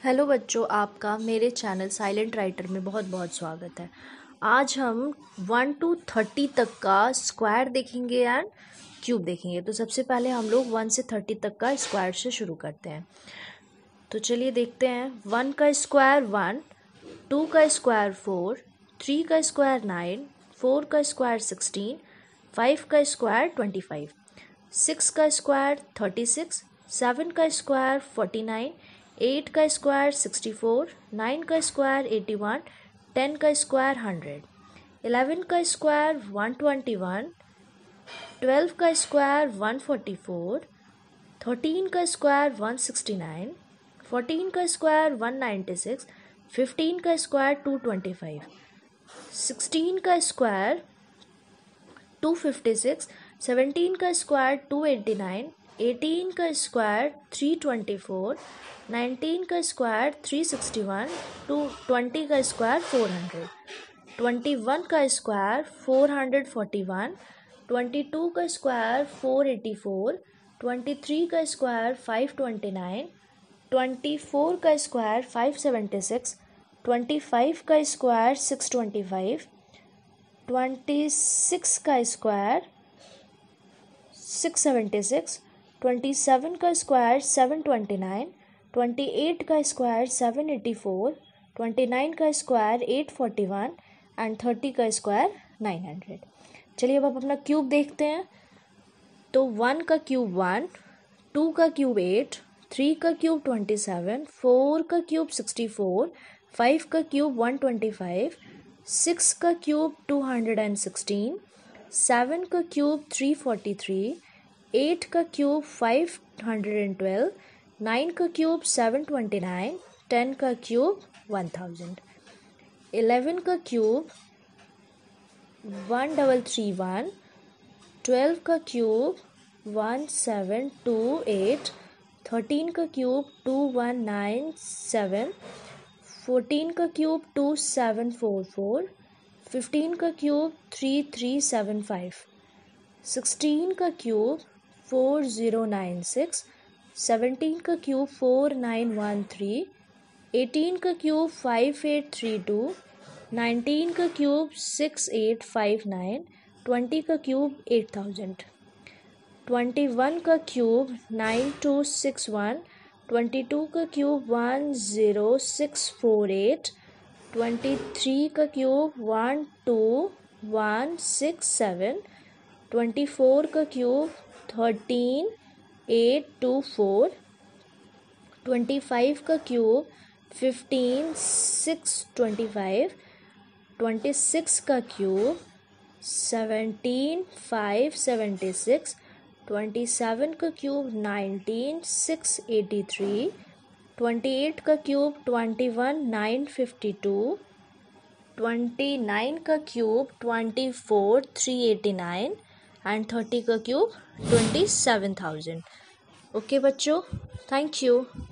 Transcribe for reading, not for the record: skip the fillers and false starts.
Hello बच्चों, आपका मेरे चैनल साइलेंट राइटर में बहुत बहुत स्वागत है। आज हम 1 to 30 तक का स्क्वायर देखेंगे एंड क्यूब देखेंगे। तो सबसे पहले हम लोग 1 से 30 तक का स्क्वायर से शुरू करते हैं। तो चलिए देखते हैं। 1 का स्क्वायर 1, 2 का स्क्वायर 4, 3 का स्क्वायर 9, 4 का स्क्वायर 16, 5 का स्क्वायर 25, 6 का स्क्वायर 36, 7 का स्क्वायर 49, 8 का स्क्वायर 64, 9 का स्क्वायर 81, 10 का स्क्वायर 100, 11 का स्क्वायर 121, 12 का स्क्वायर 144, 13 का स्क्वायर 169, 14 का स्क्वायर 196, 15 का स्क्वायर 225, 16 का स्क्वायर 256, 17 का स्क्वायर 289, 18 का स्क्वायर 324, 19 का स्क्वायर 361, 20 का स्क्वायर 400, 21 का स्क्वायर 441, 22 का स्क्वायर 484, 23 का स्क्वायर 529, 24 का स्क्वायर 576, 25 का स्क्वायर 625, 26 का स्क्वायर 676, 27 का स्क्वायर 729, 28 का स्क्वायर 784, 29 का स्क्वायर 841 एंड 30 का स्क्वायर 900। चलिए अब अपना क्यूब देखते हैं। तो 1 का क्यूब 1, 2 का क्यूब 8, 3 का क्यूब 27, 4 का क्यूब 64, 5 का क्यूब 125, 6 का क्यूब 216, 7 का क्यूब 343, 8 का क्यूब 512, 9 का क्यूब 729, 10 का क्यूब 1000, 11 का क्यूब 1331, 12 का क्यूब 1728, 13 का क्यूब 2197, 14 का क्यूब 2744, 15 का क्यूब 3375, 16 का क्यूब 4096, 17 का क्यूब 4913, 18 का क्यूब 5832, 19 का क्यूब 6859, 20 का क्यूब 8000, 21 का क्यूब 9261, 22 का क्यूब 10648, 23 का क्यूब 12167, 24 का क्यूब 13824, 25 का क्यूब 15625, 26 का क्यूब 17576, 27 का क्यूब 19683, 28 का क्यूब 21952, 29 का क्यूब 24389 एंड 30 का क्यूब 27000। ओके बच्चों, थैंक यू।